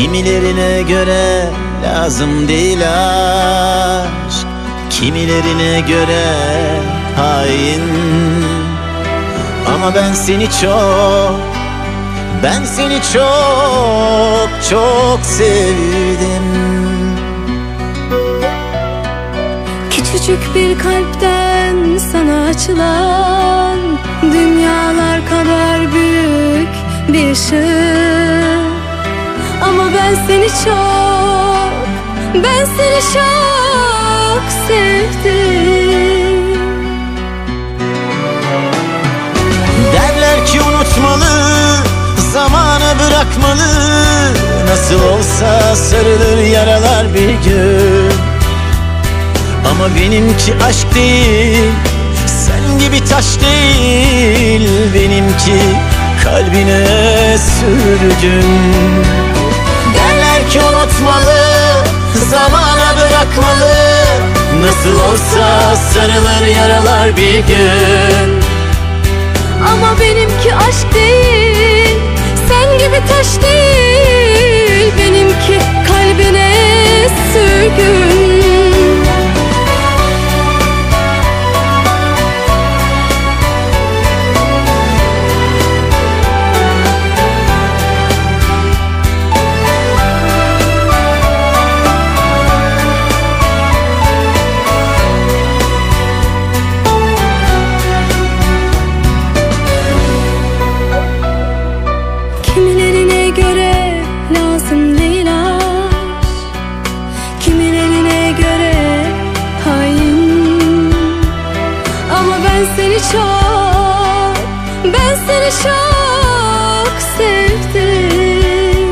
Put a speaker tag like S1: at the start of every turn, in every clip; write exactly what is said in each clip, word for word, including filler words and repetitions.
S1: Kimilerine göre lazım değil aşk, kimilerine göre hain. Ama ben seni çok, ben seni çok çok sevdim.
S2: Küçücük bir kalpten sana açılan dünyalar kadar büyük bir ışık. Ama ben seni çok, ben seni çok sevdim.
S1: Derler ki unutmalı, zamana bırakmalı. Nasıl olsa sarılır yaralar bir gün. Ama benimki aşk değil, sen gibi taş değil. Benimki kalbine sürgün. Derler ki unutmalı, zamana bırakmalı. Nasıl olsa sarılır yaralar bir gün.
S2: Ama benimki aşk değil, sen gibi taş değil. Benimki kalbine sürgün. Kimilerine göre lazım değil aşk, kimilerine göre hain. Ama ben seni çok, ben seni çok sevdim.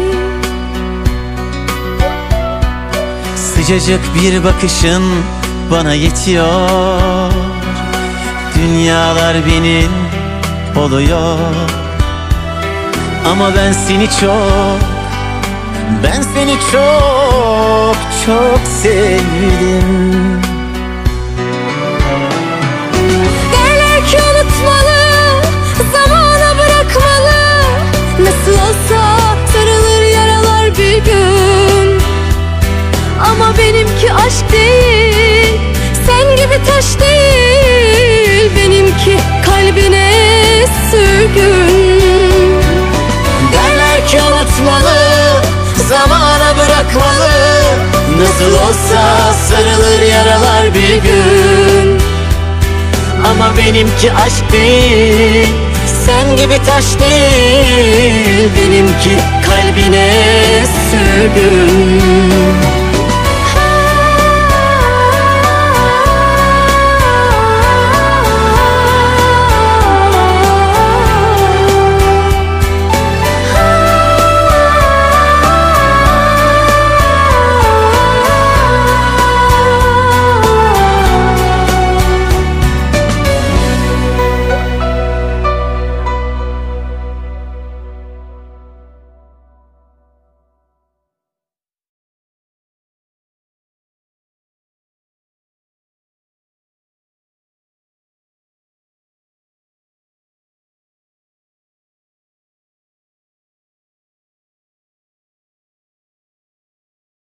S1: Sıcacık bir bakışın bana yetiyor. Dünyalar benim oluyor. Ama ben seni çok, ben seni çok çok sevdim.
S2: Derler ki unutmalı, zamana bırakmalı. Nasıl olsa sarılır yaralar bir gün. Ama benimki aşk değil, sen gibi taş değil. Benimki kalbine sürgün.
S1: Unutmalı, zamana bırakmalı. Nasıl olsa sarılır yaralar bir gün. Ama benimki aşk değil, sen gibi taş değil. Benimki kalbine sürgün.